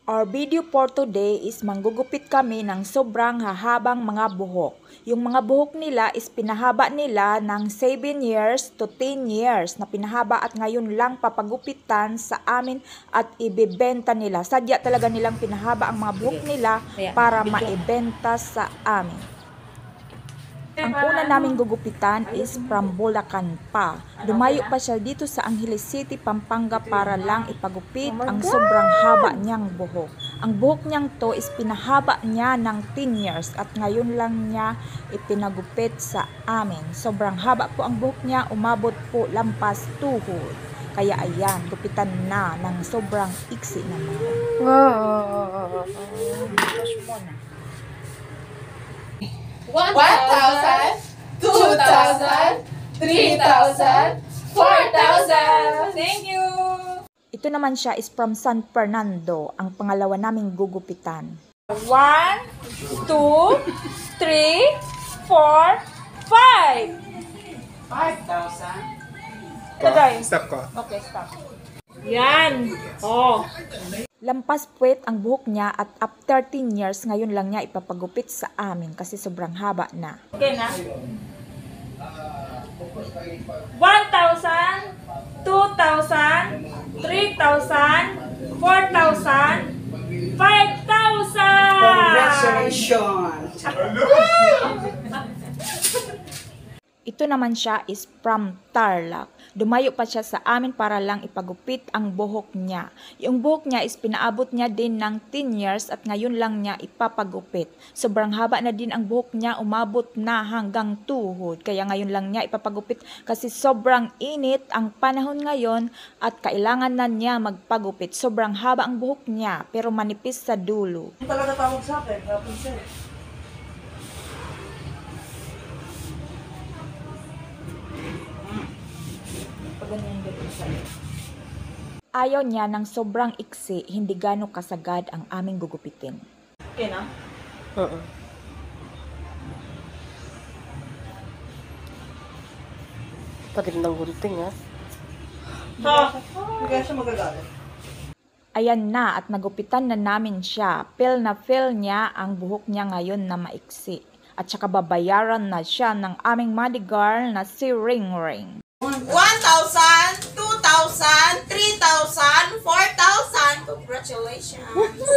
Our video for today is manggugupit kami ng sobrang hahabang mga buhok. Yung mga buhok nila is pinahaba nila ng 7 years to 10 years na pinahaba at ngayon lang papagupitan sa amin at ibebenta nila. Sadya talaga nilang pinahaba ang mga buhok nila para maibenta sa amin. Ang una naming gugupitan is from Bulacan pa. Dumayo pa siya dito sa Angeles City, Pampanga para lang ipagupit ang sobrang haba niyang buhok. Ang buhok niyang to is pinahaba niya ng 10 years at ngayon lang niya ipinagupit sa amin. Sobrang haba po ang buhok niya, umabot po lampas tuhod. Kaya ayan, gupitan na ng sobrang iksi naman. Push mo na. 1,000, 2,000, 3,000, 4,000. Thank you! Ito naman siya is from San Fernando, ang pangalawa naming gugupitan. 1, 2, 3, 4, 5! 5,000. Tagay. Stop ko. Okay, stop. Yan! Oh! Lampas puwet ang buhok niya at after 13 years, ngayon lang niya ipapagupit sa amin kasi sobrang haba na. Okay na? 1,000, 2,000, 3,000, 4,000, 5,000! Congratulations! Ito naman siya is from Tarlac. Dumayo pa siya sa amin para lang ipagupit ang buhok niya. Yung buhok niya is pinaabot niya din ng 10 years at ngayon lang niya ipapagupit. Sobrang haba na din ang buhok niya, umabot na hanggang tuhod. Kaya ngayon lang niya ipapagupit kasi sobrang init ang panahon ngayon at kailangan na niya magpagupit. Sobrang haba ang buhok niya pero manipis sa dulo. Hindi talaga tawag sa akin, Rapunzel. Ayaw niya ng sobrang iksi, hindi gano'ng kasagad ang aming gugupitin. Okay na? Tagal ng gunting, ha? Ha? Hindi kaya siya magagalit. Ayan na at nagupitan na namin siya. Feel na feel niya ang buhok niya ngayon na maiksi. At saka babayaran na siya ng aming bodyguard na si Ring Ring. 1,000, 2,000, 3,000, 4,000. Congratulations!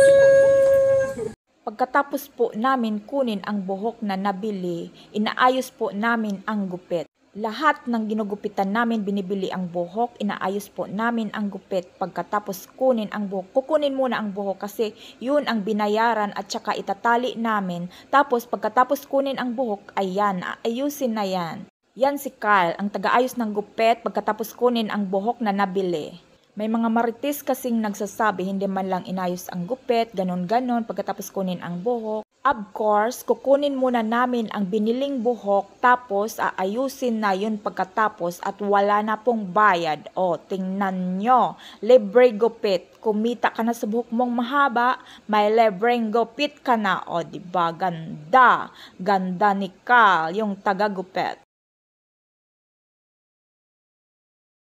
Pagkatapos po namin kunin ang buhok na nabili, inaayos po namin ang gupit. Lahat ng ginugupitan namin, binibili ang buhok, inaayos po namin ang gupit. Pagkatapos kunin ang buhok, kukunin muna ang buhok kasi yun ang binayaran at saka itatali namin. Tapos pagkatapos kunin ang buhok, ayan, aayusin na yan. Yan si Kyle, ang taga-ayos ng gupit pagkatapos kunin ang buhok na nabili. May mga marites kasing nagsasabi hindi man lang inayos ang gupit, ganon-ganon pagkatapos kunin ang buhok. Of course, kukunin muna namin ang biniling buhok tapos aayusin na yun pagkatapos at wala na pong bayad. O, tingnan nyo, libre gupit. Kumita ka na sa buhok mong mahaba, may libreng gupit ka na. O, diba? Ganda. Ganda ni Kyle, yung taga-gupit.